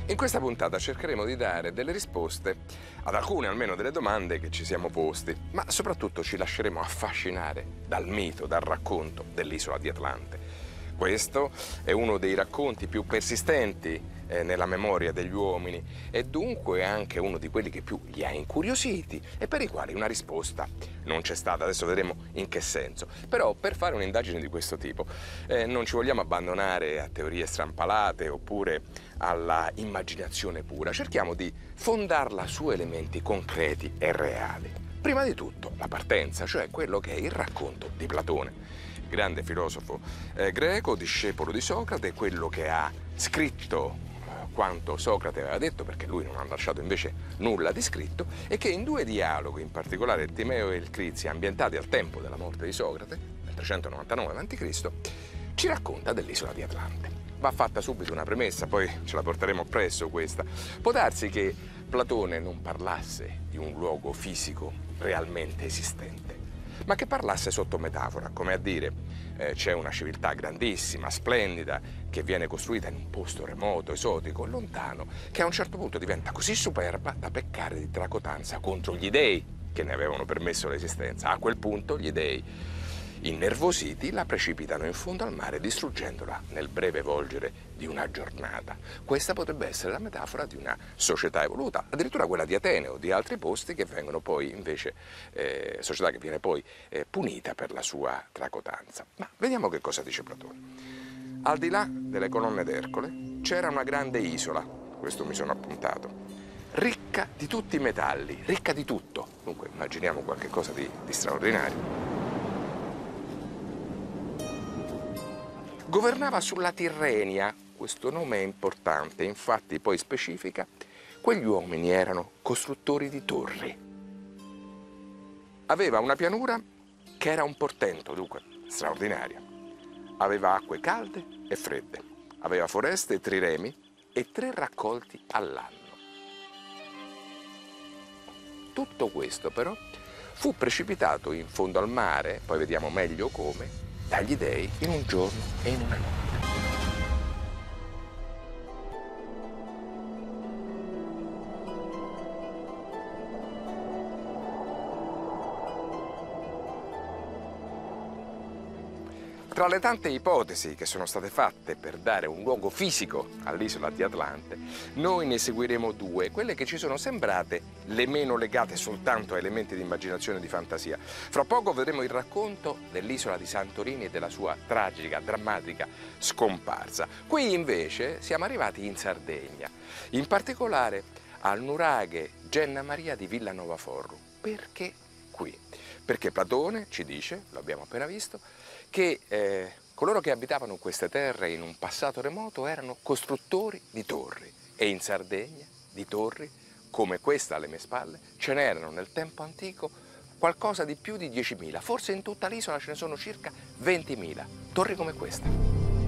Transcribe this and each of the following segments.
In questa puntata cercheremo di dare delle risposte ad alcune almeno delle domande che ci siamo posti, ma soprattutto ci lasceremo affascinare dal mito, dal racconto dell'isola di Atlante. Questo è uno dei racconti più persistenti nella memoria degli uomini e dunque anche uno di quelli che più li ha incuriositi e per i quali una risposta non c'è stata. Adesso vedremo in che senso. Però per fare un'indagine di questo tipo non ci vogliamo abbandonare a teorie strampalate oppure alla immaginazione pura. Cerchiamo di fondarla su elementi concreti e reali. Prima di tutto la partenza, cioè quello che è il racconto di Platone, grande filosofo greco, discepolo di Socrate, quello che ha scritto quanto Socrate aveva detto, perché lui non ha lasciato invece nulla di scritto, e che in due dialoghi, in particolare il Timeo e il Crizia, ambientati al tempo della morte di Socrate, nel 399 a.C., ci racconta dell'isola di Atlante. Va fatta subito una premessa, poi ce la porteremo appresso questa. Può darsi che Platone non parlasse di un luogo fisico realmente esistente, ma che parlasse sotto metafora, come a dire c'è una civiltà grandissima, splendida, che viene costruita in un posto remoto, esotico, lontano, che a un certo punto diventa così superba da peccare di tracotanza contro gli dei che ne avevano permesso l'esistenza. A quel punto gli dei, innervositi, la precipitano in fondo al mare distruggendola nel breve volgere di una giornata. Questa potrebbe essere la metafora di una società evoluta, addirittura quella di Atene o di altri posti che vengono poi invece, società che viene poi punita per la sua tracotanza. Ma vediamo che cosa dice Platone. Al di là delle colonne d'Ercole c'era una grande isola, questo mi sono appuntato, ricca di tutti i metalli, ricca di tutto. Dunque immaginiamo qualche cosa di straordinario. Governava sulla Tirrenia, questo nome è importante, infatti poi specifica, quegli uomini erano costruttori di torri. Aveva una pianura che era un portento, dunque straordinaria. Aveva acque calde e fredde, aveva foreste e triremi e 3 raccolti all'anno. Tutto questo però fu precipitato in fondo al mare, poi vediamo meglio come, dagli dei in un giorno e in una notte. Tra le tante ipotesi che sono state fatte per dare un luogo fisico all'isola di Atlante, noi ne seguiremo 2, quelle che ci sono sembrate le meno legate soltanto a elementi di immaginazione e di fantasia. Fra poco vedremo il racconto dell'isola di Santorini e della sua tragica, drammatica scomparsa. Qui invece siamo arrivati in Sardegna, in particolare al nuraghe Genna Maria di Villanova Forru. Perché qui? Perché Platone ci dice, l'abbiamo appena visto, che coloro che abitavano queste terre in un passato remoto erano costruttori di torri, e in Sardegna di torri come questa alle mie spalle ce n'erano nel tempo antico qualcosa di più di 10.000, forse in tutta l'isola ce ne sono circa 20.000 torri come questa.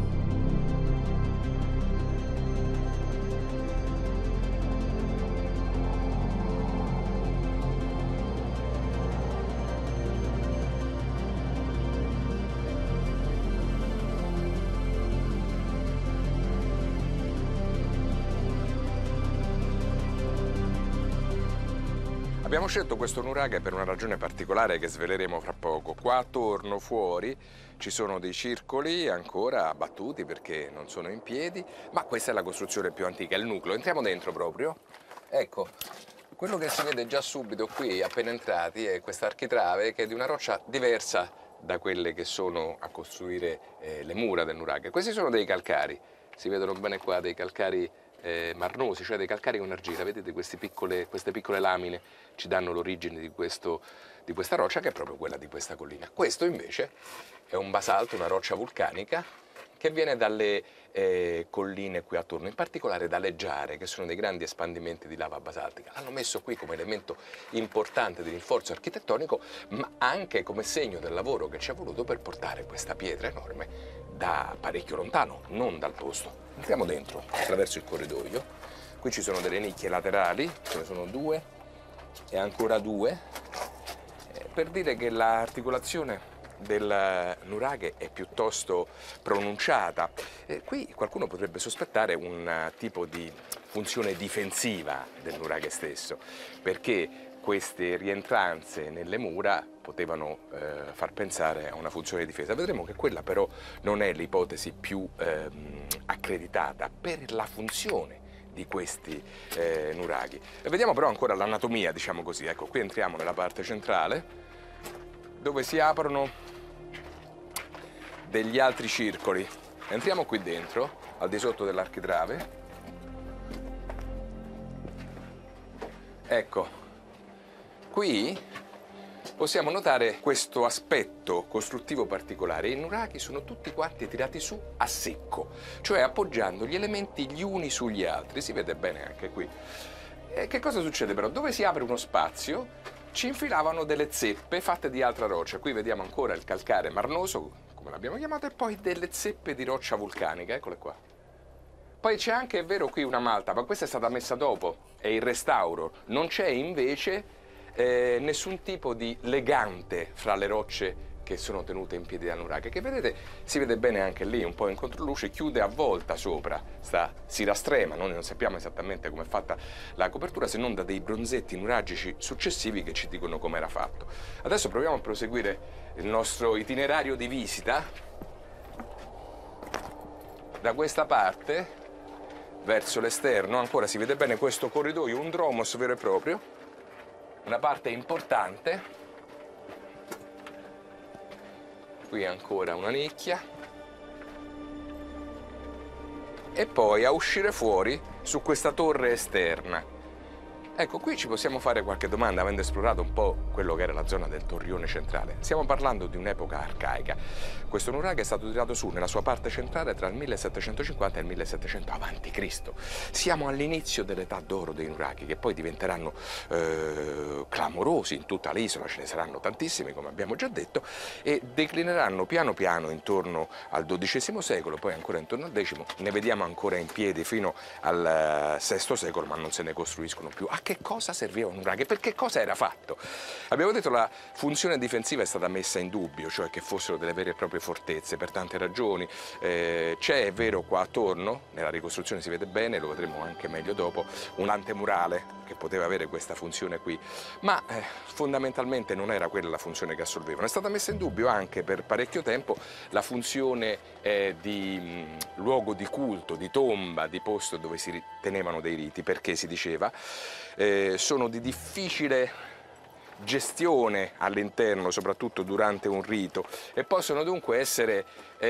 Abbiamo scelto questo nuraghe per una ragione particolare che sveleremo fra poco. Qua attorno, fuori, ci sono dei circoli ancora abbattuti perché non sono in piedi, ma questa è la costruzione più antica, il nucleo. Entriamo dentro proprio. Ecco, quello che si vede già subito qui, appena entrati, è questa architrave che è di una roccia diversa da quelle che sono a costruire le mura del nuraghe. Questi sono dei calcari, si vedono bene qua, dei calcari marnosi, cioè dei calcari con argilla. Vedete queste piccole lamine ci danno l'origine di questa roccia, che è proprio quella di questa collina. Questo invece è un basalto, una roccia vulcanica che viene dalle colline qui attorno, in particolare dalle giare, che sono dei grandi espandimenti di lava basaltica. L'hanno messo qui come elemento importante di rinforzo architettonico, ma anche come segno del lavoro che ci è voluto per portare questa pietra enorme da parecchio lontano, non dal posto. Entriamo dentro attraverso il corridoio. Qui ci sono delle nicchie laterali, ce ne sono 2 e ancora 2, per dire che l'articolazione del nuraghe è piuttosto pronunciata. Qui qualcuno potrebbe sospettare un tipo di funzione difensiva del nuraghe stesso, perché queste rientranze nelle mura potevano far pensare a una funzione di difesa. Vedremo che quella però non è l'ipotesi più accreditata per la funzione di questi nuraghi. Vediamo però ancora l'anatomia, diciamo così. Ecco, qui entriamo nella parte centrale, dove si aprono degli altri circoli. Entriamo qui dentro, al di sotto dell'architrave. Ecco, qui possiamo notare questo aspetto costruttivo particolare. I nuraghi sono tutti quanti tirati su a secco, cioè appoggiando gli elementi gli uni sugli altri. Si vede bene anche qui. E che cosa succede però? Dove si apre uno spazio ci infilavano delle zeppe fatte di altra roccia. Qui vediamo ancora il calcare marnoso, come l'abbiamo chiamato, e poi delle zeppe di roccia vulcanica, eccole qua. Poi c'è anche, è vero, qui una malta, ma questa è stata messa dopo, è il restauro. Non c'è invece nessun tipo di legante fra le rocce che sono tenute in piedi dal nuraghe, che vedete, si vede bene anche lì, un po' in controluce, chiude a volta sopra, si rastrema, noi non sappiamo esattamente come è fatta la copertura, se non da dei bronzetti nuragici successivi che ci dicono come era fatto. Adesso proviamo a proseguire il nostro itinerario di visita da questa parte verso l'esterno. Ancora si vede bene questo corridoio, un dromos vero e proprio, una parte importante. Qui ancora una nicchia. E poi a uscire fuori su questa torre esterna. Ecco, qui ci possiamo fare qualche domanda, avendo esplorato un po' quello che era la zona del torrione centrale. Stiamo parlando di un'epoca arcaica. Questo nuraghe è stato tirato su nella sua parte centrale tra il 1750 e il 1700 a.C. Siamo all'inizio dell'età d'oro dei nuraghi, che poi diventeranno clamorosi in tutta l'isola, ce ne saranno tantissimi, come abbiamo già detto, e declineranno piano piano intorno al XII secolo, poi ancora intorno al X. Ne vediamo ancora in piedi fino al VI secolo, ma non se ne costruiscono più. A che cosa serviva un nuraghe? Per che cosa era fatto? Abbiamo detto che la funzione difensiva è stata messa in dubbio, cioè che fossero delle vere e proprie fortezze, per tante ragioni. C'è, è vero, qua attorno, nella ricostruzione si vede bene, lo vedremo anche meglio dopo, un antemurale che poteva avere questa funzione qui, ma fondamentalmente non era quella la funzione che assolvevano. È stata messa in dubbio anche per parecchio tempo la funzione di luogo di culto, di tomba, di posto dove si tenevano dei riti, perché si diceva sono di difficile gestione all'interno, soprattutto durante un rito, e possono dunque essere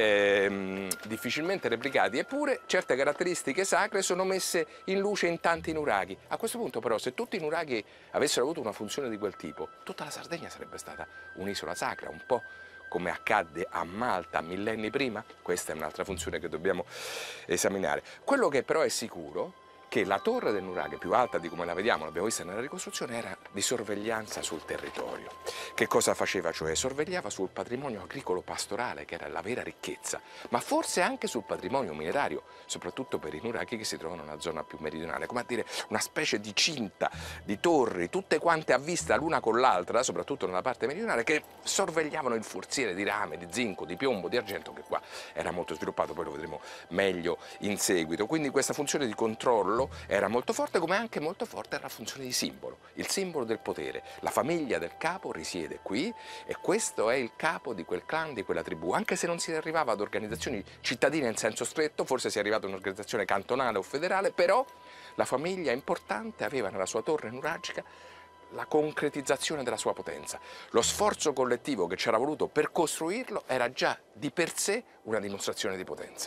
difficilmente replicati, eppure certe caratteristiche sacre sono messe in luce in tanti nuraghi. A questo punto però, se tutti i nuraghi avessero avuto una funzione di quel tipo, tutta la Sardegna sarebbe stata un'isola sacra, un po' come accadde a Malta millenni prima. Questa è un'altra funzione che dobbiamo esaminare. Quello che però è sicuro che la torre del nuraghe, più alta di come la vediamo, l'abbiamo vista nella ricostruzione, era di sorveglianza sul territorio. Che cosa faceva? Cioè sorvegliava sul patrimonio agricolo pastorale, che era la vera ricchezza, ma forse anche sul patrimonio minerario, soprattutto per i nuraghi che si trovano nella zona più meridionale, come a dire una specie di cinta di torri, tutte quante a vista l'una con l'altra, soprattutto nella parte meridionale, che sorvegliavano il forziere di rame, di zinco, di piombo, di argento, che qua era molto sviluppato, poi lo vedremo meglio in seguito. Quindi questa funzione di controllo era molto forte, come anche molto forte era la funzione di simbolo, il simbolo del potere. La famiglia del capo risiede qui e questo è il capo di quel clan, di quella tribù. Anche se non si arrivava ad organizzazioni cittadine in senso stretto, forse si è arrivato a un'organizzazione cantonale o federale, però la famiglia importante aveva nella sua torre nuragica la concretizzazione della sua potenza. Lo sforzo collettivo che c'era voluto per costruirlo era già di per sé una dimostrazione di potenza.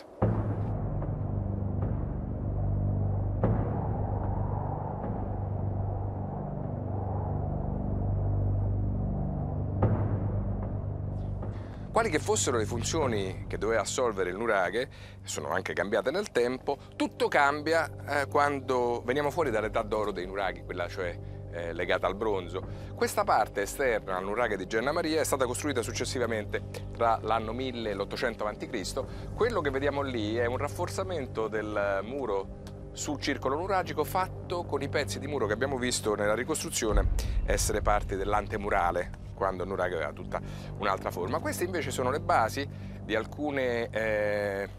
Quali che fossero le funzioni che doveva assolvere il nuraghe, sono anche cambiate nel tempo, tutto cambia quando veniamo fuori dall'età d'oro dei nuraghi, quella cioè legata al bronzo. Questa parte esterna al nuraghe di Genna Maria è stata costruita successivamente tra l'anno 1000 e l'800 a.C. Quello che vediamo lì è un rafforzamento del muro sul circolo nuragico fatto con i pezzi di muro che abbiamo visto nella ricostruzione essere parte dell'antemurale quando il nuraghe aveva tutta un'altra forma. Queste invece sono le basi di alcune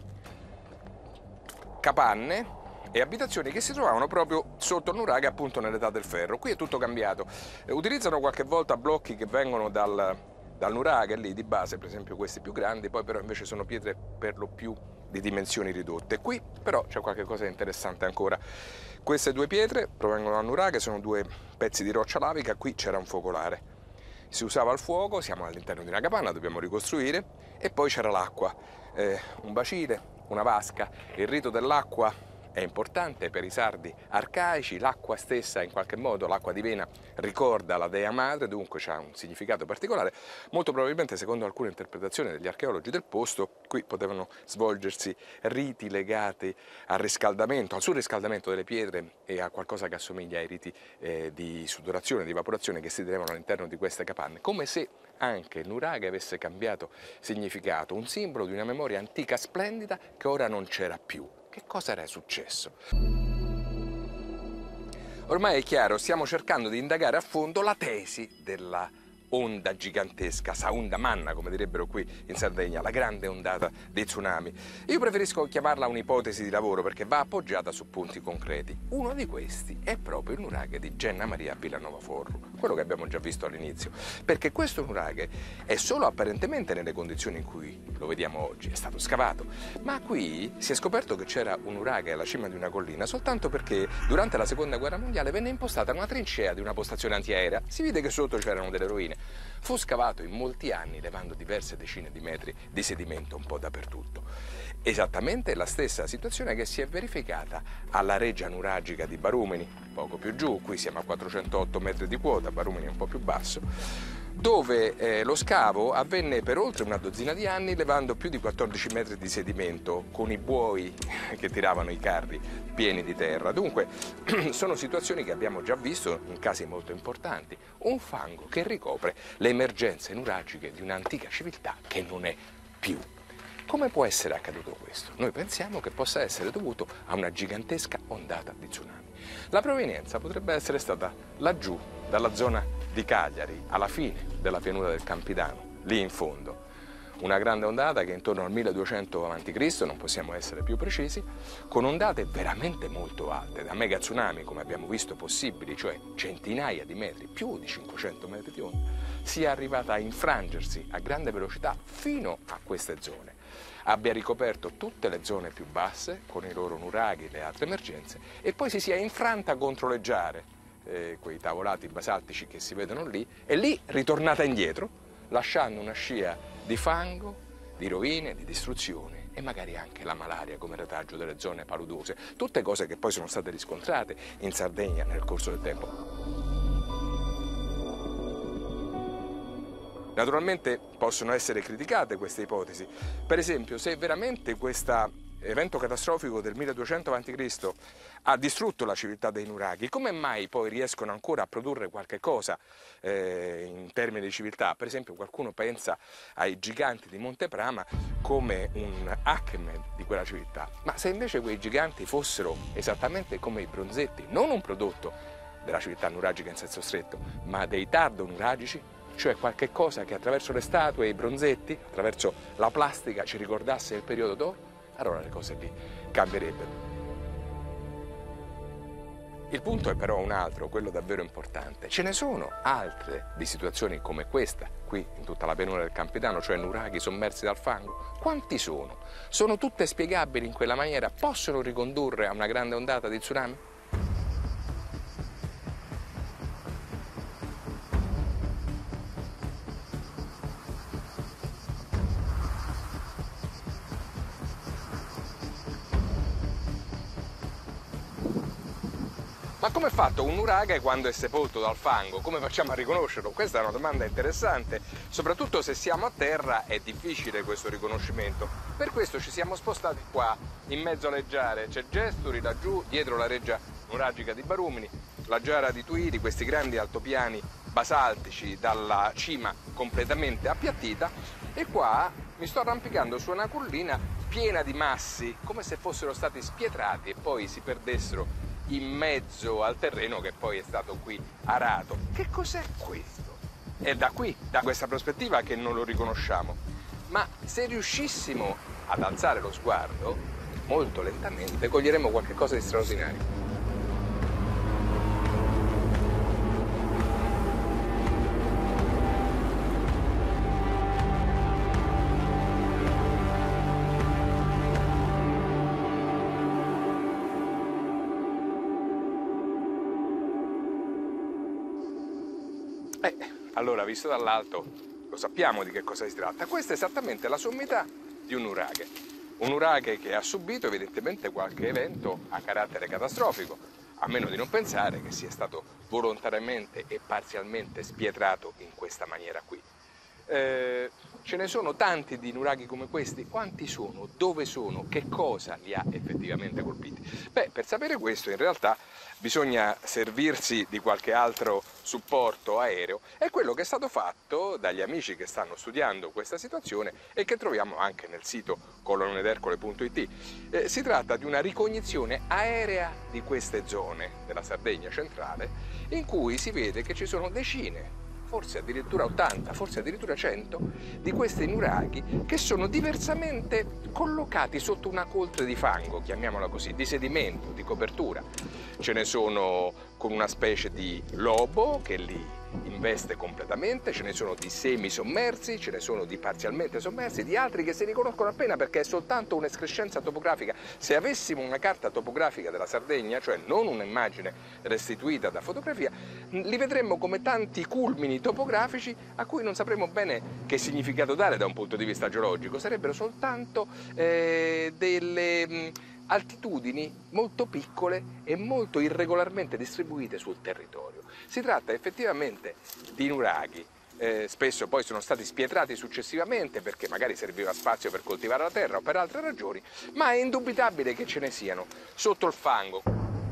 capanne e abitazioni che si trovavano proprio sotto il nuraghe, appunto nell'età del ferro. Qui è tutto cambiato. Utilizzano qualche volta blocchi che vengono dal nuraghe lì di base, per esempio questi più grandi, poi però invece sono pietre per lo più di dimensioni ridotte. Qui però c'è qualche cosa di interessante ancora. Queste due pietre provengono dal nuraghe, sono due pezzi di roccia lavica. Qui c'era un focolare, si usava il fuoco, siamo all'interno di una capanna, dobbiamo ricostruire, e poi c'era l'acqua, un bacile, una vasca. Il rito dell'acqua è importante per i sardi arcaici. L'acqua stessa, in qualche modo, l'acqua di vena ricorda la dea madre, dunque ha un significato particolare. Molto probabilmente, secondo alcune interpretazioni degli archeologi del posto, qui potevano svolgersi riti legati al riscaldamento, al surriscaldamento delle pietre e a qualcosa che assomiglia ai riti di sudorazione, di evaporazione che si tenevano all'interno di queste capanne, come se anche il nuraghe avesse cambiato significato, un simbolo di una memoria antica splendida che ora non c'era più. Che cosa era successo? Ormai è chiaro, stiamo cercando di indagare a fondo la tesi della onda gigantesca, Saunda Manna, come direbbero qui in Sardegna, la grande ondata dei tsunami. Io preferisco chiamarla un'ipotesi di lavoro perché va appoggiata su punti concreti. Uno di questi è proprio il nuraghe di Genna Maria a Villanova Forru, quello che abbiamo già visto all'inizio, perché questo nuraghe è solo apparentemente nelle condizioni in cui lo vediamo oggi, è stato scavato, ma qui si è scoperto che c'era un nuraghe alla cima di una collina soltanto perché durante la seconda guerra mondiale venne impostata una trincea di una postazione antiaerea, si vede che sotto c'erano delle rovine. Fu scavato in molti anni, levando diverse decine di metri di sedimento un po' dappertutto. Esattamente la stessa situazione che si è verificata alla reggia nuragica di Barumeni, poco più giù, qui siamo a 408 metri di quota, Barumeni è un po' più basso, dove lo scavo avvenne per oltre una dozzina di anni, levando più di 14 metri di sedimento con i buoi che tiravano i carri pieni di terra. Dunque sono situazioni che abbiamo già visto in casi molto importanti, un fango che ricopre le emergenze nuragiche di un'antica civiltà che non è più. Come può essere accaduto questo? Noi pensiamo che possa essere dovuto a una gigantesca ondata di tsunami. La provenienza potrebbe essere stata laggiù, dalla zona di Cagliari, alla fine della pianura del Campidano, lì in fondo. Una grande ondata che intorno al 1200 a.C., non possiamo essere più precisi, con ondate veramente molto alte, da mega tsunami come abbiamo visto possibili, cioè centinaia di metri, più di 500 metri di onda, sia arrivata a infrangersi a grande velocità fino a queste zone. Abbia ricoperto tutte le zone più basse con i loro nuraghi e le altre emergenze e poi si sia infranta contro le giare, quei tavolati basaltici che si vedono lì, e lì ritornata indietro, lasciando una scia di fango, di rovine, di distruzione e magari anche la malaria come retaggio delle zone paludose, tutte cose che poi sono state riscontrate in Sardegna nel corso del tempo. Naturalmente possono essere criticate queste ipotesi. Per esempio, se veramente questo evento catastrofico del 1200 a.C. ha distrutto la civiltà dei nuraghi, come mai poi riescono ancora a produrre qualche cosa in termini di civiltà? Per esempio, qualcuno pensa ai giganti di Monte Prama come un acme di quella civiltà. Ma se invece quei giganti fossero esattamente come i bronzetti, non un prodotto della civiltà nuragica in senso stretto, ma dei tardo-nuragici, cioè qualche cosa che attraverso le statue e i bronzetti, attraverso la plastica ci ricordasse il periodo d'oro, allora le cose lì cambierebbero. Il punto è però un altro, quello davvero importante. Ce ne sono altre di situazioni come questa, qui in tutta la pianura del Campidano, cioè nuraghi sommersi dal fango? Quanti sono? Sono tutte spiegabili in quella maniera? Possono ricondurre a una grande ondata di tsunami? Ma come è fatto un nuraghe quando è sepolto dal fango? Come facciamo a riconoscerlo? Questa è una domanda interessante, soprattutto se siamo a terra è difficile questo riconoscimento. Per questo ci siamo spostati qua, in mezzo alle giare. C'è Gesturi laggiù, dietro la reggia nuragica di Barumeni, la giara di Tuiri, questi grandi altopiani basaltici dalla cima completamente appiattita, e qua mi sto arrampicando su una collina piena di massi, come se fossero stati spietrati e poi si perdessero in mezzo al terreno che poi è stato qui arato. Che cos'è questo? È da qui, da questa prospettiva, che non lo riconosciamo. Ma se riuscissimo ad alzare lo sguardo, molto lentamente, coglieremo qualcosa di straordinario. Allora, visto dall'alto, lo sappiamo di che cosa si tratta. Questa è esattamente la sommità di un nuraghe. Un nuraghe che ha subito evidentemente qualche evento a carattere catastrofico, a meno di non pensare che sia stato volontariamente e parzialmente spietrato in questa maniera qui. Ce ne sono tanti di nuraghi come questi? Quanti sono? Dove sono? Che cosa li ha effettivamente colpiti? Beh, per sapere questo in realtà bisogna servirsi di qualche altro supporto aereo. È quello che è stato fatto dagli amici che stanno studiando questa situazione e che troviamo anche nel sito colonnedercole.it. Si tratta di una ricognizione aerea di queste zone della Sardegna centrale, in cui si vede che ci sono decine, forse addirittura 80, forse addirittura 100 di questi nuraghi che sono diversamente collocati sotto una coltre di fango, chiamiamola così, di sedimento, di copertura. Ce ne sono con una specie di lobo che li investe completamente, ce ne sono di semi-sommersi, ce ne sono di parzialmente sommersi, di altri che si riconoscono appena perché è soltanto un'escrescenza topografica. Se avessimo una carta topografica della Sardegna, cioè non un'immagine restituita da fotografia, li vedremmo come tanti culmini topografici a cui non sapremo bene che significato dare da un punto di vista geologico. Sarebbero soltanto delle altitudini molto piccole e molto irregolarmente distribuite sul territorio. Si tratta effettivamente di nuraghi, spesso poi sono stati spietrati successivamente perché magari serviva spazio per coltivare la terra o per altre ragioni, ma è indubitabile che ce ne siano sotto il fango.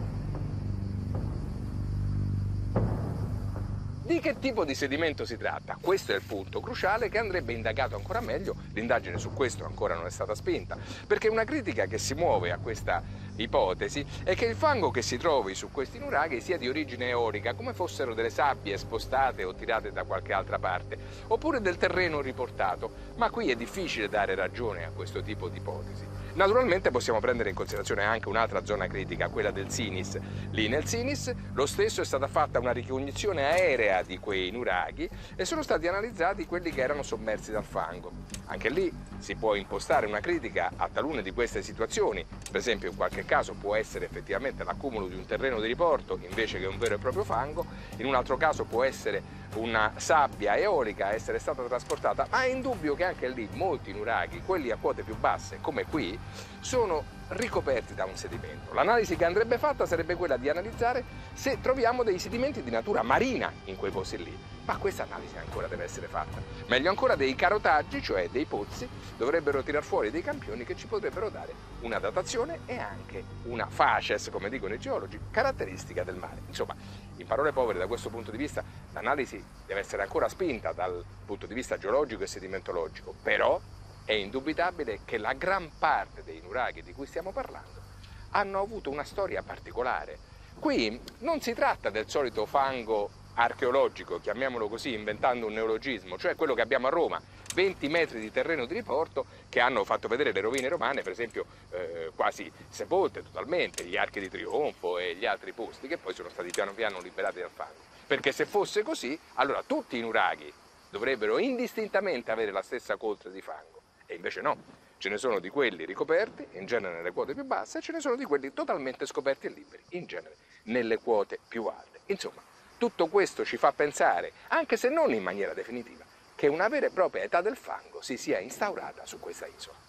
Di che tipo di sedimento si tratta? Questo è il punto cruciale che andrebbe indagato ancora meglio. L'indagine su questo ancora non è stata spinta, perché una critica che si muove a questa ipotesi è che il fango che si trovi su questi nuraghi sia di origine eolica, come fossero delle sabbie spostate o tirate da qualche altra parte, oppure del terreno riportato, ma qui è difficile dare ragione a questo tipo di ipotesi. Naturalmente possiamo prendere in considerazione anche un'altra zona critica, quella del Sinis. Lì nel Sinis lo stesso è stata fatta una ricognizione aerea di quei nuraghi e sono stati analizzati quelli che erano sommersi dal fango. Anche lì si può impostare una critica a talune di queste situazioni, per esempio in qualche caso può essere effettivamente l'accumulo di un terreno di riporto invece che un vero e proprio fango, in un altro caso può essere una sabbia eolica a essere stata trasportata, ma è indubbio che anche lì molti nuraghi, quelli a quote più basse come qui, sono ricoperti da un sedimento. L'analisi che andrebbe fatta sarebbe quella di analizzare se troviamo dei sedimenti di natura marina in quei posti lì, ma questa analisi ancora deve essere fatta. Meglio ancora dei carotaggi, cioè dei pozzi, dovrebbero tirar fuori dei campioni che ci potrebbero dare una datazione e anche una facies, come dicono i geologi, caratteristica del mare. Insomma, in parole povere, da questo punto di vista, l'analisi deve essere ancora spinta dal punto di vista geologico e sedimentologico, però è indubitabile che la gran parte dei nuraghi di cui stiamo parlando hanno avuto una storia particolare. Qui non si tratta del solito fango archeologico, chiamiamolo così, inventando un neologismo, cioè quello che abbiamo a Roma, 20 metri di terreno di riporto che hanno fatto vedere le rovine romane, per esempio quasi sepolte totalmente, gli archi di trionfo e gli altri posti che poi sono stati piano piano liberati dal fango. Perché se fosse così, allora tutti i nuraghi dovrebbero indistintamente avere la stessa coltre di fango. E invece no, ce ne sono di quelli ricoperti, in genere nelle quote più basse, e ce ne sono di quelli totalmente scoperti e liberi, in genere nelle quote più alte. Insomma, tutto questo ci fa pensare, anche se non in maniera definitiva, che una vera e propria età del fango si sia instaurata su questa isola.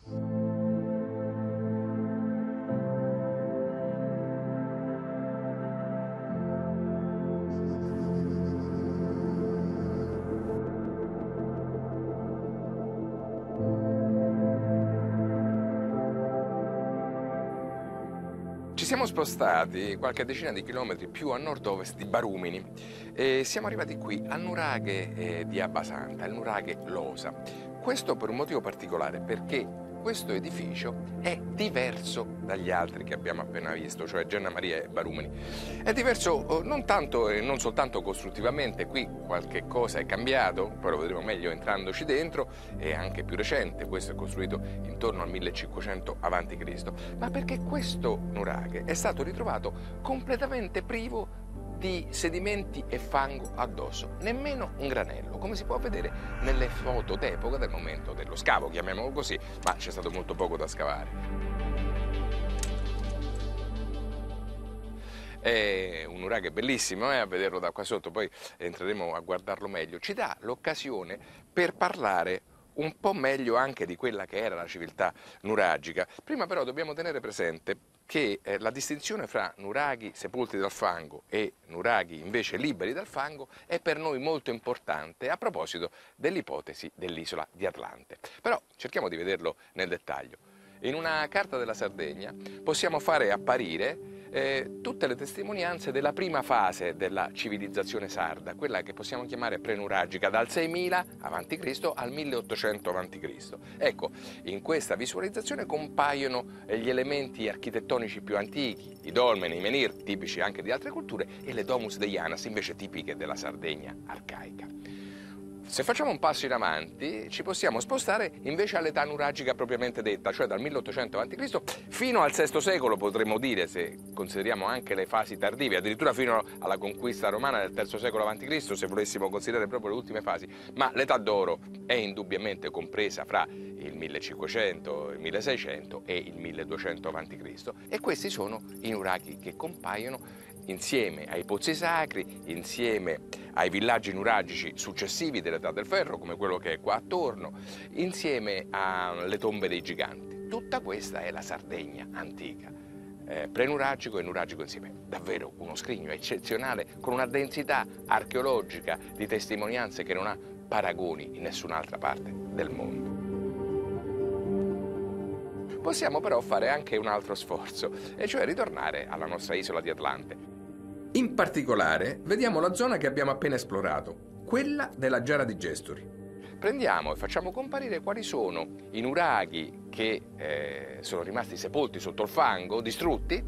Ci siamo spostati qualche decina di chilometri più a nord-ovest di Barumini e siamo arrivati qui al nuraghe di Abbasanta, il nuraghe Losa. Questo per un motivo particolare, perché questo edificio è diverso dagli altri che abbiamo appena visto, cioè Genna Maria e Barumeni. È diverso non tanto e non soltanto costruttivamente, qui qualche cosa è cambiato, poi lo vedremo meglio entrandoci dentro, è anche più recente, questo è costruito intorno al 1500 a.C., ma perché questo nuraghe è stato ritrovato completamente privo di sedimenti e fango addosso, nemmeno un granello, come si può vedere nelle foto d'epoca del momento dello scavo, chiamiamolo così, ma c'è stato molto poco da scavare. È un nuraghe bellissimo, a vederlo da qua sotto, poi entreremo a guardarlo meglio. Ci dà l'occasione per parlare un po' meglio anche di quella che era la civiltà nuragica. Prima però dobbiamo tenere presente che la distinzione fra nuraghi sepolti dal fango e nuraghi invece liberi dal fango è per noi molto importante a proposito dell'ipotesi dell'isola di Atlante. Però cerchiamo di vederlo nel dettaglio. In una carta della Sardegna possiamo fare apparire tutte le testimonianze della prima fase della civilizzazione sarda, quella che possiamo chiamare prenuragica, dal 6000 a.C. al 1800 a.C. Ecco, in questa visualizzazione compaiono gli elementi architettonici più antichi, i dolmeni, i menhir, tipici anche di altre culture, e le domus deianas, invece tipiche della Sardegna arcaica. Se facciamo un passo in avanti, ci possiamo spostare invece all'età nuragica propriamente detta, cioè dal 1800 a.C. fino al VI secolo, potremmo dire, se consideriamo anche le fasi tardive, addirittura fino alla conquista romana del III secolo a.C., se volessimo considerare proprio le ultime fasi. Ma l'età d'oro è indubbiamente compresa fra il 1500, il 1600 e il 1200 a.C. E questi sono i nuraghi che compaiono insieme ai pozzi sacri, insieme ai villaggi nuragici successivi dell'età del ferro, come quello che è qua attorno, insieme alle tombe dei giganti. Tutta questa è la Sardegna antica, prenuragico e nuragico insieme. Davvero uno scrigno eccezionale, con una densità archeologica di testimonianze che non ha paragoni in nessun'altra parte del mondo. Possiamo però fare anche un altro sforzo, e cioè ritornare alla nostra isola di Atlante. In particolare, vediamo la zona che abbiamo appena esplorato, quella della Giara di Gesturi. Prendiamo e facciamo comparire quali sono i nuraghi che sono rimasti sepolti sotto il fango, distrutti,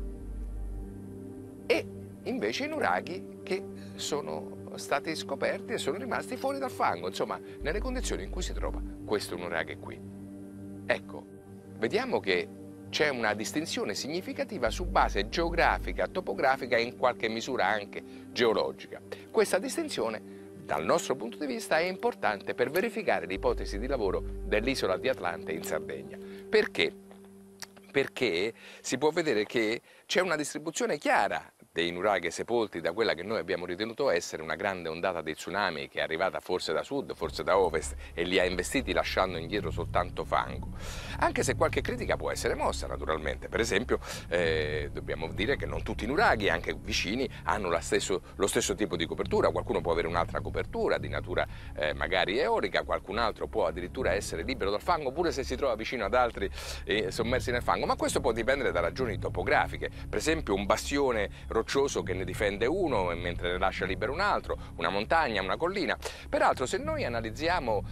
e invece i nuraghi che sono stati scoperti e sono rimasti fuori dal fango, insomma, nelle condizioni in cui si trova questo nuraghe qui. Ecco, vediamo che c'è una distinzione significativa su base geografica, topografica e in qualche misura anche geologica. Questa distinzione, dal nostro punto di vista, è importante per verificare l'ipotesi di lavoro dell'isola di Atlante in Sardegna. Perché? Perché si può vedere che c'è una distribuzione chiara dei nuraghi sepolti da quella che noi abbiamo ritenuto essere una grande ondata di tsunami che è arrivata forse da sud, forse da ovest, e li ha investiti lasciando indietro soltanto fango. Anche se qualche critica può essere mossa, naturalmente. Per esempio, dobbiamo dire che non tutti i nuraghi, anche vicini, hanno lo stesso tipo di copertura. Qualcuno può avere un'altra copertura di natura magari eolica, qualcun altro può addirittura essere libero dal fango, pure se si trova vicino ad altri sommersi nel fango. Ma questo può dipendere da ragioni topografiche. Per esempio, un bastione roccioso che ne difende uno mentre ne lascia libero un altro, una montagna, una collina. Peraltro, se noi analizziamo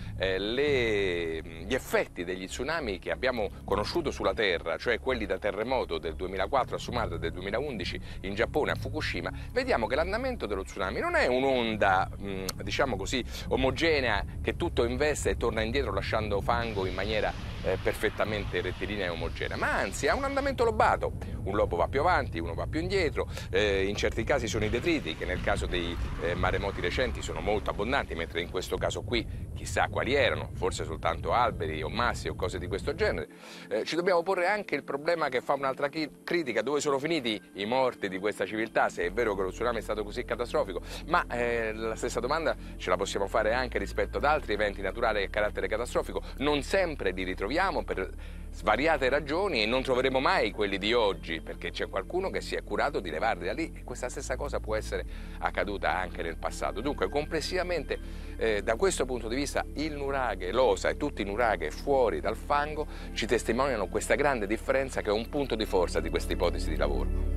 gli effetti degli tsunami che abbiamo conosciuto sulla Terra, cioè quelli da terremoto del 2004 a Sumatra e del 2011 in Giappone a Fukushima, vediamo che l'andamento dello tsunami non è un'onda, diciamo così, omogenea che tutto investe e torna indietro lasciando fango in maniera perfettamente rettilinea e omogenea, ma anzi ha un andamento lobato. Un lobo va più avanti, uno va più indietro, in certi casi sono i detriti che nel caso dei maremoti recenti sono molto abbondanti, mentre in questo caso qui chissà quali erano, forse soltanto alberi o massi o cose di questo genere. Ci dobbiamo porre anche il problema che fa un'altra critica: dove sono finiti i morti di questa civiltà, se è vero che lo tsunami è stato così catastrofico. Ma la stessa domanda ce la possiamo fare anche rispetto ad altri eventi naturali a carattere catastrofico. Non sempre li ritroviamo per svariate ragioni e non troveremo mai quelli di oggi, perché c'è qualcuno che si è curato di levarli da lì, e questa stessa cosa può essere accaduta anche nel passato. Dunque, complessivamente, da questo punto di vista, il nuraghe, l'osa e tutti i nuraghe fuori dal fango ci testimoniano questa grande differenza, che è un punto di forza di questa ipotesi di lavoro.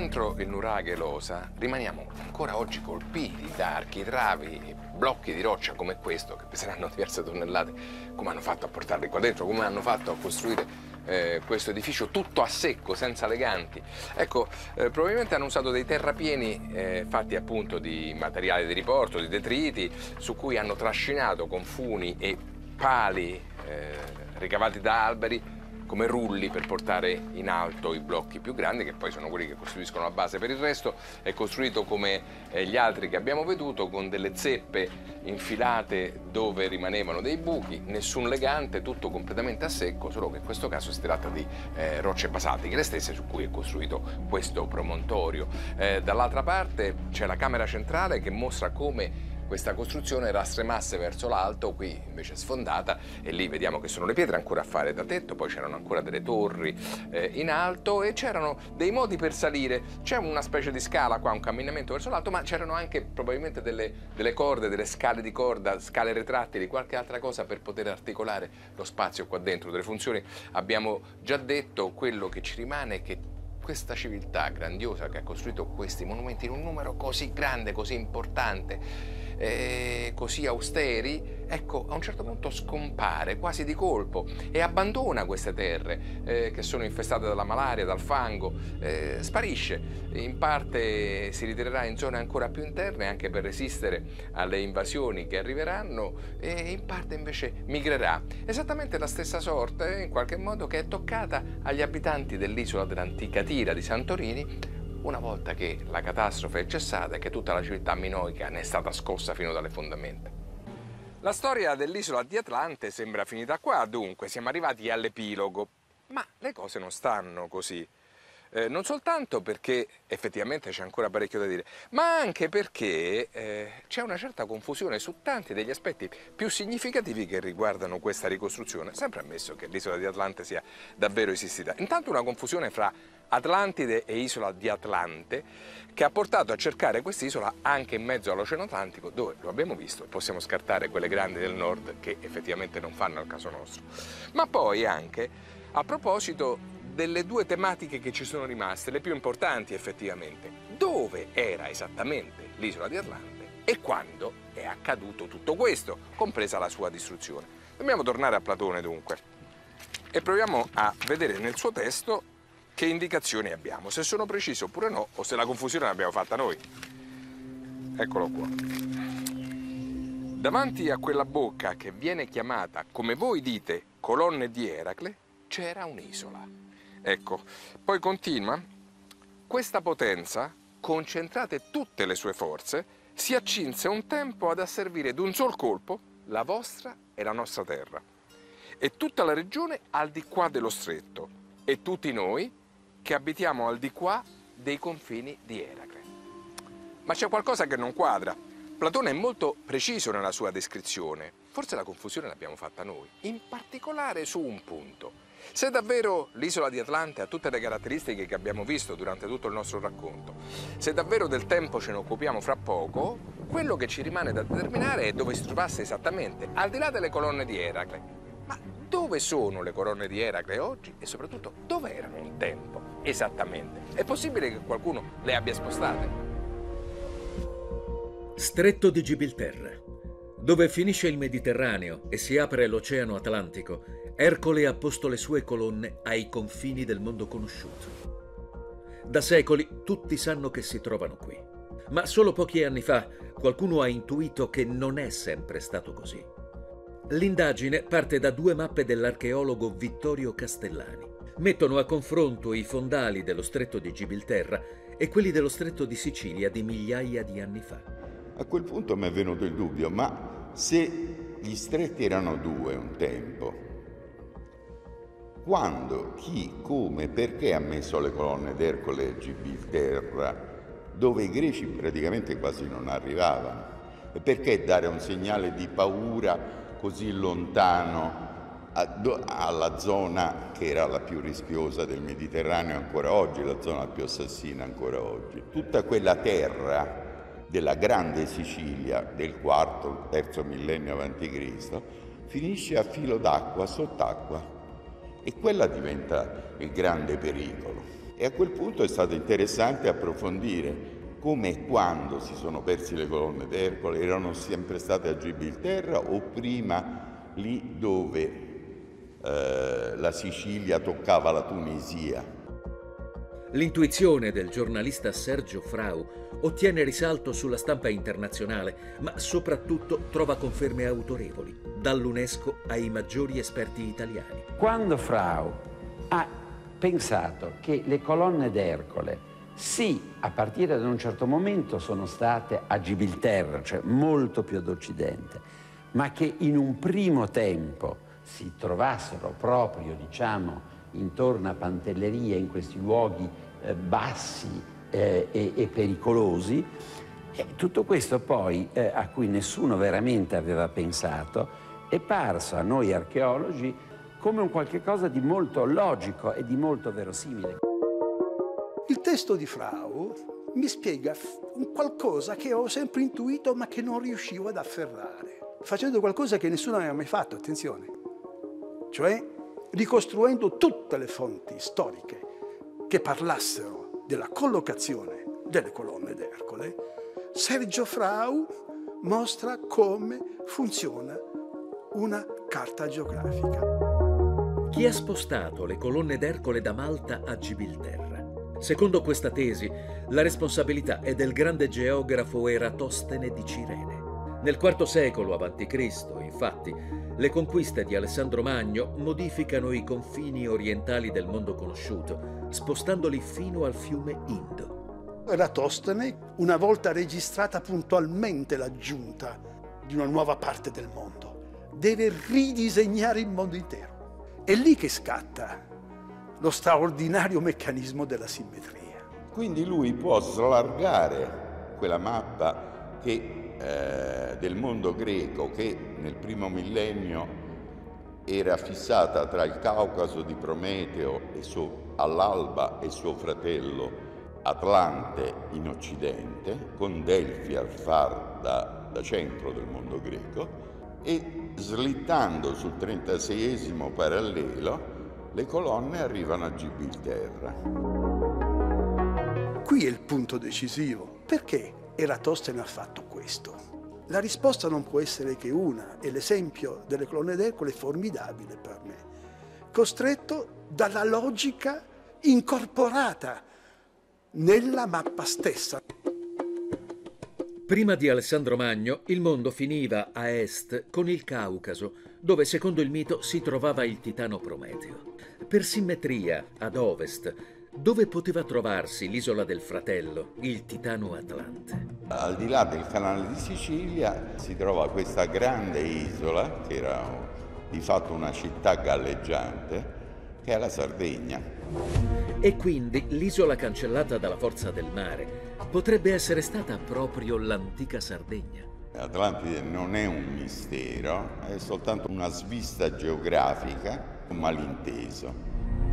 dentro il nuraghe Losa rimaniamo ancora oggi colpiti da architravi, blocchi di roccia come questo, che peseranno diverse tonnellate. Come hanno fatto a portarli qua dentro? Come hanno fatto a costruire questo edificio tutto a secco, senza leganti? Ecco, probabilmente hanno usato dei terrapieni fatti appunto di materiale di riporto, di detriti, su cui hanno trascinato con funi e pali ricavati da alberi come rulli per portare in alto i blocchi più grandi, che poi sono quelli che costituiscono la base. Per il resto è costruito come gli altri che abbiamo veduto, con delle zeppe infilate dove rimanevano dei buchi, nessun legante, tutto completamente a secco, solo che in questo caso si tratta di rocce basaltiche, le stesse su cui è costruito questo promontorio. Dall'altra parte c'è la camera centrale che mostra come questa costruzione rastremasse verso l'alto, qui invece è sfondata, e lì vediamo che sono le pietre ancora a fare da tetto. Poi c'erano ancora delle torri in alto e c'erano dei modi per salire. C'è una specie di scala qua, un camminamento verso l'alto, ma c'erano anche probabilmente delle corde, delle scale di corda, scale retrattili, qualche altra cosa per poter articolare lo spazio qua dentro. Delle funzioni abbiamo già detto. Quello che ci rimane è che questa civiltà grandiosa che ha costruito questi monumenti in un numero così grande, così importante, così austeri, ecco, a un certo punto scompare quasi di colpo e abbandona queste terre che sono infestate dalla malaria, dal fango, sparisce. In parte si ritirerà in zone ancora più interne anche per resistere alle invasioni che arriveranno, e in parte invece migrerà. Esattamente la stessa sorte, in qualche modo, che è toccata agli abitanti dell'isola dell'antica Tira di Santorini, una volta che la catastrofe è cessata e che tutta la civiltà minoica ne è stata scossa fino dalle fondamenta. La storia dell'isola di Atlante sembra finita qua, dunque siamo arrivati all'epilogo. Ma le cose non stanno così. Non soltanto perché effettivamente c'è ancora parecchio da dire, ma anche perché c'è una certa confusione su tanti degli aspetti più significativi che riguardano questa ricostruzione, sempre ammesso che l'isola di Atlante sia davvero esistita. Intanto una confusione fra Atlantide e isola di Atlante, che ha portato a cercare quest'isola anche in mezzo all'Oceano Atlantico, dove, lo abbiamo visto, possiamo scartare quelle grandi del nord che effettivamente non fanno al caso nostro. Ma poi anche a proposito delle due tematiche che ci sono rimaste, le più importanti effettivamente. Dove era esattamente l'isola di Atlante e quando è accaduto tutto questo, compresa la sua distruzione? Dobbiamo tornare a Platone dunque e proviamo a vedere nel suo testo che indicazioni abbiamo, se sono preciso oppure no, o se la confusione l'abbiamo fatta noi. Eccolo qua. Davanti a quella bocca che viene chiamata, come voi dite, colonne di Eracle, c'era un'isola. Ecco, poi continua: questa potenza, concentrate tutte le sue forze, si accinse un tempo ad asservire d'un sol colpo la vostra e la nostra terra, e tutta la regione al di qua dello stretto, e tutti noi che abitiamo al di qua dei confini di Eracle. Ma c'è qualcosa che non quadra. Platone è molto preciso nella sua descrizione. Forse la confusione l'abbiamo fatta noi, in particolare su un punto. Se davvero l'isola di Atlante ha tutte le caratteristiche che abbiamo visto durante tutto il nostro racconto, se davvero del tempo ce ne occupiamo fra poco, quello che ci rimane da determinare è dove si trovasse esattamente, al di là delle colonne di Eracle. Ma dove sono le colonne di Eracle oggi e soprattutto dove erano un tempo esattamente? È possibile che qualcuno le abbia spostate? Stretto di Gibilterra. Dove finisce il Mediterraneo e si apre l'Oceano Atlantico, Ercole ha posto le sue colonne ai confini del mondo conosciuto. Da secoli tutti sanno che si trovano qui, ma solo pochi anni fa qualcuno ha intuito che non è sempre stato così. L'indagine parte da due mappe dell'archeologo Vittorio Castellani. Mettono a confronto i fondali dello Stretto di Gibilterra e quelli dello Stretto di Sicilia di migliaia di anni fa. A quel punto mi è venuto il dubbio, ma se gli stretti erano due un tempo, quando, chi, come, perché ha messo le colonne d'Ercole e Gibilterra, dove i greci praticamente quasi non arrivavano? E perché dare un segnale di paura così lontano alla zona che era la più rischiosa del Mediterraneo ancora oggi, la zona più assassina ancora oggi? Tutta quella terra della grande Sicilia del IV-III millennio a.C. finisce a filo d'acqua, sott'acqua, e quella diventa il grande pericolo. E a quel punto è stato interessante approfondire come e quando si sono persi le colonne d'Ercole, erano sempre state a Gibilterra o prima lì dove la Sicilia toccava la Tunisia. L'intuizione del giornalista Sergio Frau ottiene risalto sulla stampa internazionale, ma soprattutto trova conferme autorevoli, dall'UNESCO ai maggiori esperti italiani. Quando Frau ha pensato che le colonne d'Ercole, sì, a partire da un certo momento sono state a Gibilterra, cioè molto più ad occidente, ma che in un primo tempo si trovassero proprio, diciamo, intorno a Pantelleria, in questi luoghi bassi e pericolosi. Tutto questo poi, a cui nessuno veramente aveva pensato, è parso a noi archeologi come un qualche cosa di molto logico e di molto verosimile. Il testo di Frau mi spiega un qualcosa che ho sempre intuito ma che non riuscivo ad afferrare, facendo qualcosa che nessuno aveva mai fatto, attenzione, cioè ricostruendo tutte le fonti storiche che parlassero della collocazione delle colonne d'Ercole. Sergio Frau mostra come funziona una carta geografica. Chi ha spostato le colonne d'Ercole da Malta a Gibilterra? Secondo questa tesi, la responsabilità è del grande geografo Eratostene di Cirene. Nel IV secolo a.C., infatti, le conquiste di Alessandro Magno modificano i confini orientali del mondo conosciuto, spostandoli fino al fiume Indo. Eratostene, una volta registrata puntualmente l'aggiunta di una nuova parte del mondo, deve ridisegnare il mondo intero. È lì che scatta lo straordinario meccanismo della simmetria. Quindi lui può slargare quella mappa del mondo greco che nel primo millennio era fissata tra il Caucaso di Prometeo all'alba e suo fratello Atlante in occidente, con Delfi al far da centro del mondo greco, e slittando sul 36esimo parallelo le colonne arrivano a Gibilterra. Qui è il punto decisivo. Perché Eratostene ha fatto questo? La risposta non può essere che una, e l'esempio delle colonne d'Ercole è formidabile per me, costretto dalla logica incorporata nella mappa stessa. Prima di Alessandro Magno, il mondo finiva a est con il Caucaso, dove secondo il mito si trovava il titano Prometeo. Per simmetria, ad ovest, dove poteva trovarsi l'isola del fratello, il titano Atlante. Al di là del canale di Sicilia si trova questa grande isola, che era di fatto una città galleggiante, che è la Sardegna. E quindi l'isola cancellata dalla forza del mare potrebbe essere stata proprio l'antica Sardegna. Atlantide non è un mistero, è soltanto una svista geografica, un malinteso.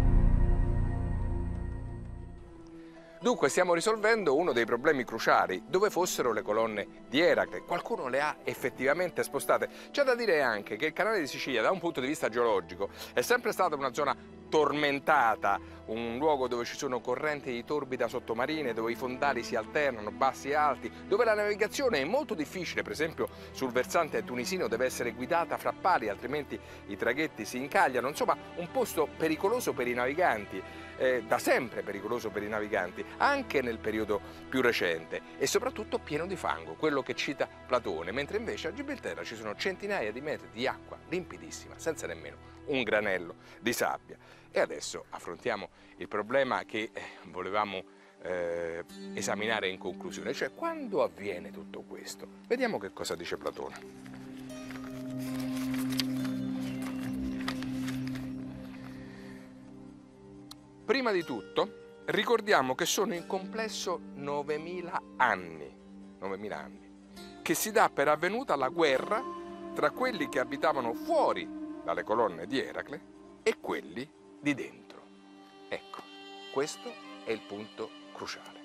Dunque stiamo risolvendo uno dei problemi cruciali, dove fossero le colonne di Eracle. Qualcuno le ha effettivamente spostate. C'è da dire anche che il canale di Sicilia, da un punto di vista geologico, è sempre stata una zona tormentata, un luogo dove ci sono correnti di torbida sottomarine, dove i fondali si alternano, bassi e alti, dove la navigazione è molto difficile, per esempio sul versante tunisino deve essere guidata fra pali, altrimenti i traghetti si incagliano. Insomma, un posto pericoloso per i naviganti, da sempre pericoloso per i naviganti, anche nel periodo più recente, e soprattutto pieno di fango, quello che cita Platone, mentre invece a Gibilterra ci sono centinaia di metri di acqua limpidissima, senza nemmeno un granello di sabbia. E adesso affrontiamo il problema che volevamo esaminare in conclusione, cioè quando avviene tutto questo. Vediamo che cosa dice Platone. Prima di tutto ricordiamo che sono in complesso 9.000 anni, che si dà per avvenuta la guerra tra quelli che abitavano fuori dalle colonne di Eracle e quelli di dentro. Ecco, questo è il punto cruciale.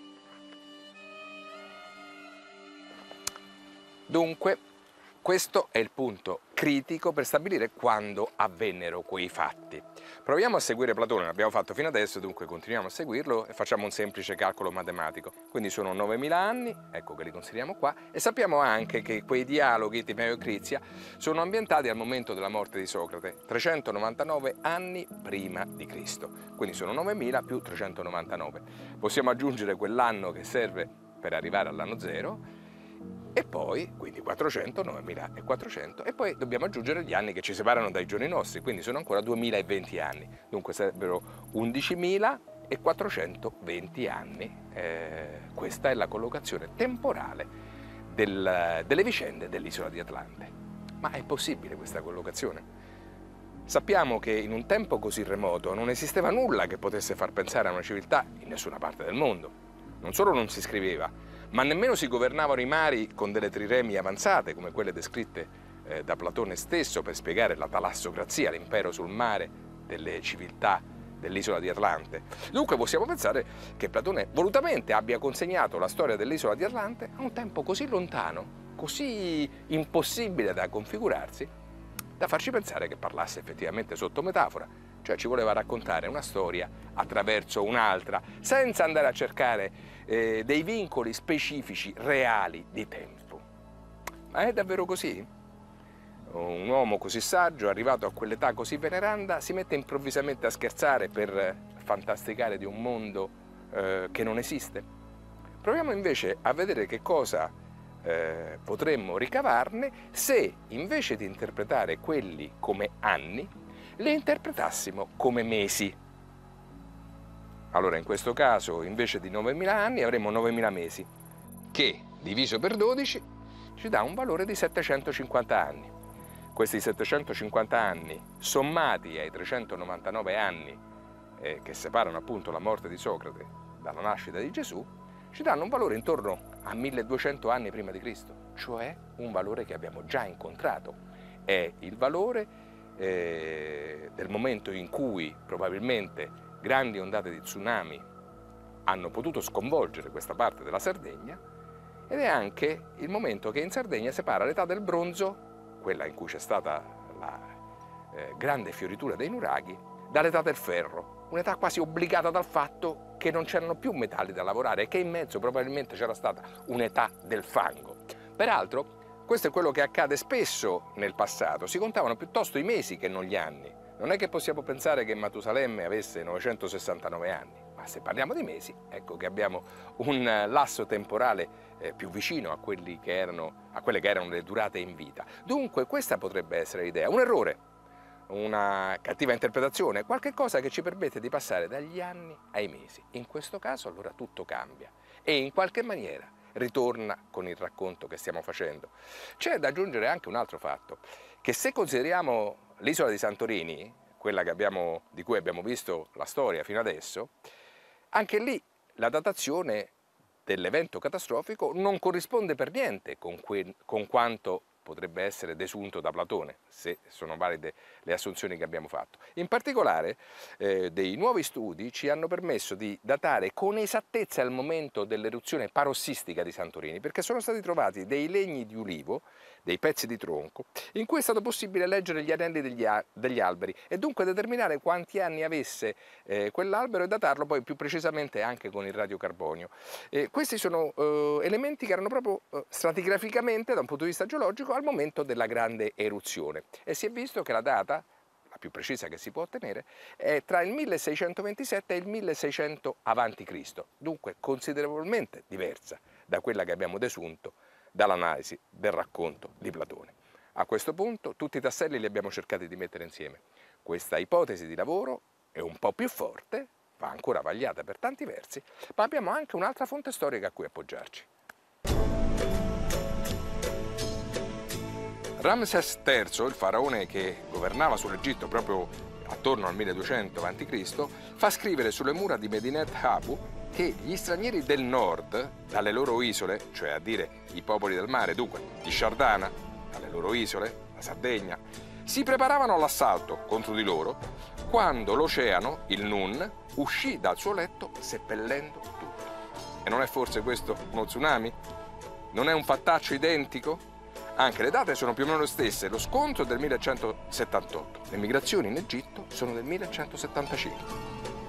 Dunque, questo è il punto critico per stabilire quando avvennero quei fatti. Proviamo a seguire Platone, l'abbiamo fatto fino adesso, dunque continuiamo a seguirlo e facciamo un semplice calcolo matematico. Quindi sono 9000 anni, ecco che li consideriamo qua, e sappiamo anche che quei dialoghi Timeo e Crizia sono ambientati al momento della morte di Socrate, 399 anni prima di Cristo. Quindi sono 9000 più 399. Possiamo aggiungere quell'anno che serve per arrivare all'anno zero, e poi, quindi 400, 9400, e poi dobbiamo aggiungere gli anni che ci separano dai giorni nostri, quindi sono ancora 2020 anni, dunque sarebbero 11.420 anni. Questa è la collocazione temporale delle vicende dell'isola di Atlante. Ma è possibile questa collocazione? Sappiamo che in un tempo così remoto non esisteva nulla che potesse far pensare a una civiltà in nessuna parte del mondo. Non solo non si scriveva, ma nemmeno si governavano i mari con delle triremi avanzate come quelle descritte da Platone stesso per spiegare la talassocrazia, l'impero sul mare delle civiltà dell'isola di Atlante. Dunque possiamo pensare che Platone volutamente abbia consegnato la storia dell'isola di Atlante a un tempo così lontano, così impossibile da configurarsi, da farci pensare che parlasse effettivamente sotto metafora, cioè ci voleva raccontare una storia attraverso un'altra, senza andare a cercare dei vincoli specifici, reali di tempo. Ma è davvero così? Un uomo così saggio, arrivato a quell'età così veneranda, si mette improvvisamente a scherzare per fantasticare di un mondo che non esiste? Proviamo invece a vedere che cosa potremmo ricavarne se, invece di interpretare quelli come anni, li interpretassimo come mesi. Allora, in questo caso, invece di 9000 anni, avremo 9000 mesi, che, diviso per 12, ci dà un valore di 750 anni. Questi 750 anni, sommati ai 399 anni che separano appunto la morte di Socrate dalla nascita di Gesù, ci danno un valore intorno a 1200 anni prima di Cristo, cioè un valore che abbiamo già incontrato. È il valore del momento in cui probabilmente grandi ondate di tsunami hanno potuto sconvolgere questa parte della Sardegna, ed è anche il momento che in Sardegna separa l'età del bronzo, quella in cui c'è stata la grande fioritura dei nuraghi, dall'età del ferro, un'età quasi obbligata dal fatto che non c'erano più metalli da lavorare e che in mezzo probabilmente c'era stata un'età del fango. Peraltro, questo è quello che accade spesso nel passato, si contavano piuttosto i mesi che non gli anni. Non è che possiamo pensare che Matusalemme avesse 969 anni, ma se parliamo di mesi, ecco che abbiamo un lasso temporale più vicino a quelle che erano le durate in vita. Dunque questa potrebbe essere l'idea, un errore, una cattiva interpretazione, qualche cosa che ci permette di passare dagli anni ai mesi. In questo caso allora tutto cambia e in qualche maniera ritorna con il racconto che stiamo facendo. C'è da aggiungere anche un altro fatto, che se consideriamo l'isola di Santorini, quella di cui abbiamo visto la storia fino adesso, anche lì la datazione dell'evento catastrofico non corrisponde per niente con quanto potrebbe essere desunto da Platone, se sono valide le assunzioni che abbiamo fatto. In particolare, dei nuovi studi ci hanno permesso di datare con esattezza il momento dell'eruzione parossistica di Santorini, perché sono stati trovati dei legni di ulivo, dei pezzi di tronco, in cui è stato possibile leggere gli anelli degli alberi e dunque determinare quanti anni avesse quell'albero e datarlo poi più precisamente anche con il radiocarbonio. Questi sono elementi che erano proprio stratigraficamente, da un punto di vista geologico, al momento della grande eruzione, e si è visto che la data, la più precisa che si può ottenere, è tra il 1627 e il 1600 a.C., dunque considerevolmente diversa da quella che abbiamo desunto dall'analisi del racconto di Platone. A questo punto tutti i tasselli li abbiamo cercati di mettere insieme. Questa ipotesi di lavoro è un po' più forte, va ancora vagliata per tanti versi, ma abbiamo anche un'altra fonte storica a cui appoggiarci. Ramses III, il faraone che governava sull'Egitto proprio attorno al 1200 a.C., fa scrivere sulle mura di Medinet Habu che gli stranieri del nord, dalle loro isole, cioè a dire i popoli del mare, dunque gli Shardana, dalle loro isole, la Sardegna, si preparavano all'assalto contro di loro quando l'oceano, il Nun, uscì dal suo letto seppellendo tutto. E non è forse questo uno tsunami? Non è un fattaccio identico? Anche le date sono più o meno le stesse, lo scontro è del 1178, le migrazioni in Egitto sono del 1175.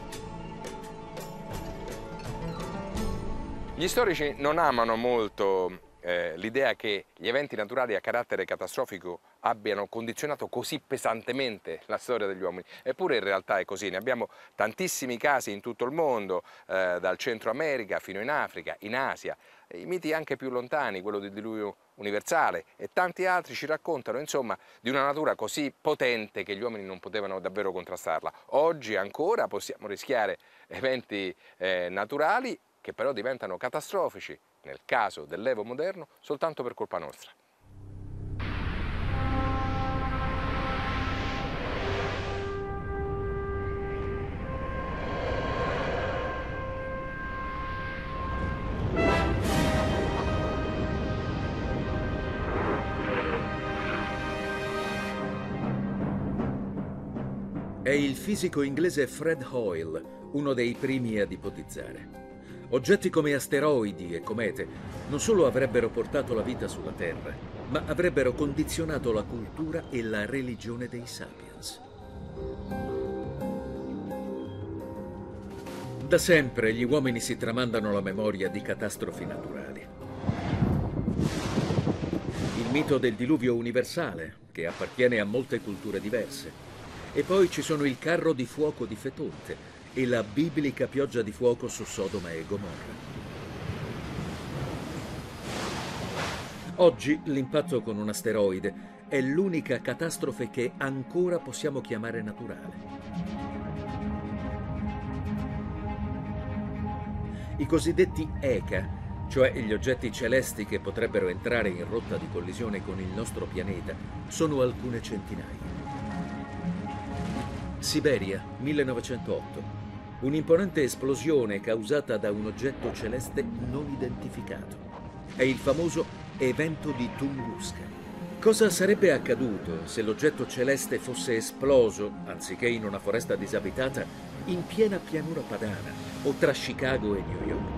Gli storici non amano molto l'idea che gli eventi naturali a carattere catastrofico abbiano condizionato così pesantemente la storia degli uomini, eppure in realtà è così. Ne abbiamo tantissimi casi in tutto il mondo, dal Centro America fino in Africa, in Asia. I miti anche più lontani, quello del diluvio universale e tanti altri ci raccontano insomma di una natura così potente che gli uomini non potevano davvero contrastarla. Oggi ancora possiamo rischiare eventi naturali che però diventano catastrofici, nel caso dell'Evo moderno, soltanto per colpa nostra. È il fisico inglese Fred Hoyle, uno dei primi ad ipotizzare. Oggetti come asteroidi e comete non solo avrebbero portato la vita sulla Terra, ma avrebbero condizionato la cultura e la religione dei sapiens. Da sempre gli uomini si tramandano la memoria di catastrofi naturali. Il mito del diluvio universale, che appartiene a molte culture diverse. E poi ci sono il carro di fuoco di Fetonte e la biblica pioggia di fuoco su Sodoma e Gomorra. Oggi l'impatto con un asteroide è l'unica catastrofe che ancora possiamo chiamare naturale. I cosiddetti ECA, cioè gli oggetti celesti che potrebbero entrare in rotta di collisione con il nostro pianeta, sono alcune centinaia. Siberia, 1908. Un'imponente esplosione causata da un oggetto celeste non identificato. È il famoso evento di Tunguska. Cosa sarebbe accaduto se l'oggetto celeste fosse esploso, anziché in una foresta disabitata, in piena pianura padana o tra Chicago e New York?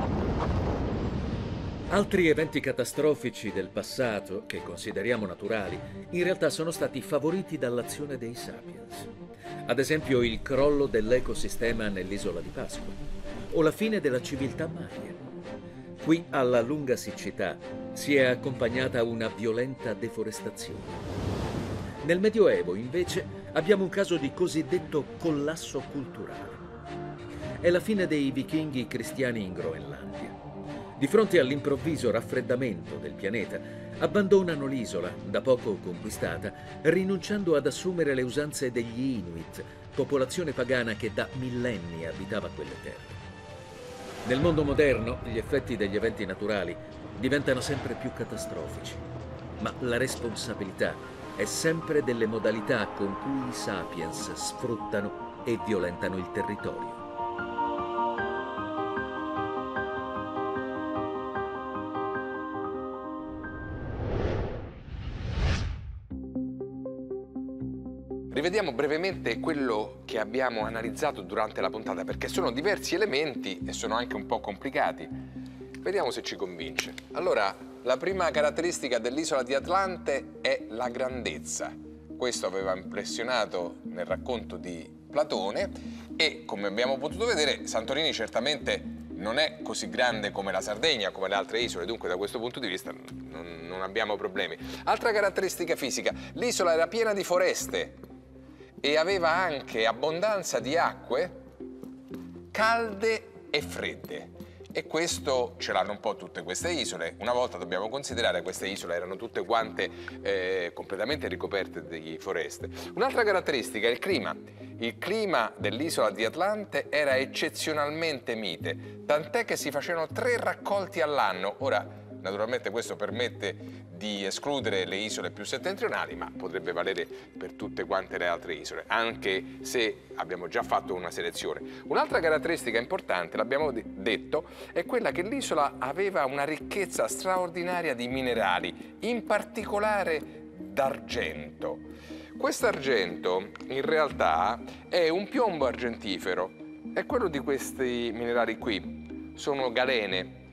Altri eventi catastrofici del passato, che consideriamo naturali, in realtà sono stati favoriti dall'azione dei sapiens. Ad esempio il crollo dell'ecosistema nell'isola di Pasqua o la fine della civiltà Maya. Qui alla lunga siccità si è accompagnata una violenta deforestazione. Nel Medioevo, invece, abbiamo un caso di cosiddetto collasso culturale. È la fine dei vichinghi cristiani in Groenlandia. Di fronte all'improvviso raffreddamento del pianeta, abbandonano l'isola, da poco conquistata, rinunciando ad assumere le usanze degli Inuit, popolazione pagana che da millenni abitava quelle terre. Nel mondo moderno, gli effetti degli eventi naturali diventano sempre più catastrofici, ma la responsabilità è sempre delle modalità con cui i sapiens sfruttano e violentano il territorio. Rivediamo brevemente quello che abbiamo analizzato durante la puntata, perché sono diversi elementi e sono anche un po' complicati. Vediamo se ci convince. Allora, la prima caratteristica dell'isola di Atlante è la grandezza. Questo aveva impressionato nel racconto di Platone e, come abbiamo potuto vedere, Santorini certamente non è così grande come la Sardegna, come le altre isole, dunque da questo punto di vista non abbiamo problemi. Altra caratteristica fisica, l'isola era piena di foreste e aveva anche abbondanza di acque calde e fredde. E questo ce l'hanno un po' tutte queste isole. Una volta dobbiamo considerare che queste isole erano tutte quante completamente ricoperte di foreste. Un'altra caratteristica è il clima. Il clima dell'isola di Atlante era eccezionalmente mite, tant'è che si facevano 3 raccolti all'anno. Ora, naturalmente questo permette di escludere le isole più settentrionali, ma potrebbe valere per tutte quante le altre isole, anche se abbiamo già fatto una selezione. Un'altra caratteristica importante, l'abbiamo detto, è quella che l'isola aveva una ricchezza straordinaria di minerali, in particolare d'argento. Quest'argento in realtà è un piombo argentifero, è quello di questi minerali qui, sono galene.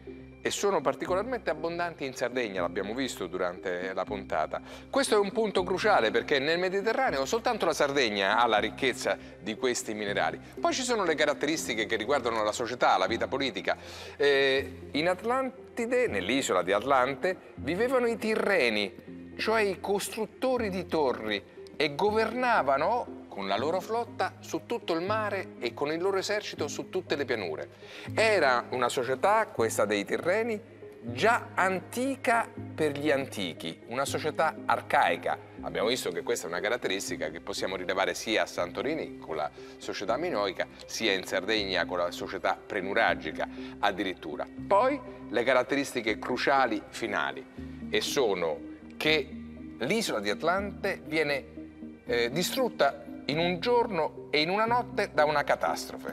e sono particolarmente abbondanti in Sardegna, l'abbiamo visto durante la puntata. Questo è un punto cruciale perché nel Mediterraneo soltanto la Sardegna ha la ricchezza di questi minerali. Poi ci sono le caratteristiche che riguardano la società, la vita politica. In Atlantide, nell'isola di Atlante, vivevano i Tirreni, cioè i costruttori di torri, e governavano con la loro flotta su tutto il mare e con il loro esercito su tutte le pianure. Era una società, questa dei Tirreni, già antica per gli antichi, una società arcaica. Abbiamo visto che questa è una caratteristica che possiamo rilevare sia a Santorini con la società minoica, sia in Sardegna con la società prenuragica addirittura. Poi le caratteristiche cruciali finali, e sono che l'isola di Atlante viene distrutta in un giorno e in una notte da una catastrofe.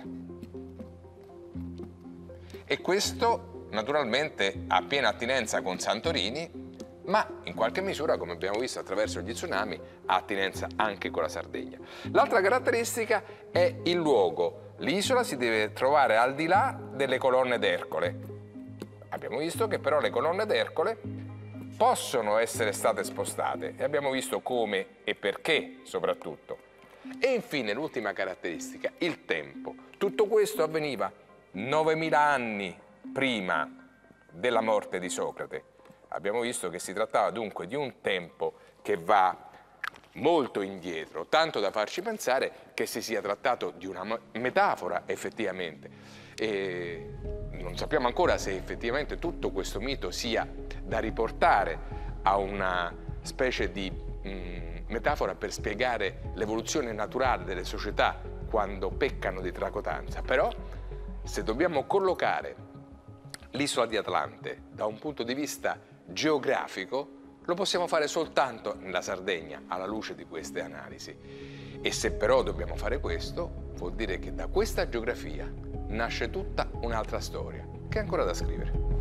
E questo naturalmente ha piena attinenza con Santorini, ma in qualche misura, come abbiamo visto attraverso gli tsunami, ha attinenza anche con la Sardegna. L'altra caratteristica è il luogo. L'isola si deve trovare al di là delle colonne d'Ercole. Abbiamo visto che però le colonne d'Ercole possono essere state spostate e abbiamo visto come e perché soprattutto. E infine l'ultima caratteristica, il tempo. Tutto questo avveniva 9000 anni prima della morte di Socrate. Abbiamo visto che si trattava dunque di un tempo che va molto indietro, tanto da farci pensare che si sia trattato di una metafora effettivamente. E non sappiamo ancora se effettivamente tutto questo mito sia da riportare a una specie di metafora per spiegare l'evoluzione naturale delle società quando peccano di tracotanza. Però se dobbiamo collocare l'isola di Atlante da un punto di vista geografico, lo possiamo fare soltanto nella Sardegna alla luce di queste analisi. E se però dobbiamo fare questo, vuol dire che da questa geografia nasce tutta un'altra storia che è ancora da scrivere.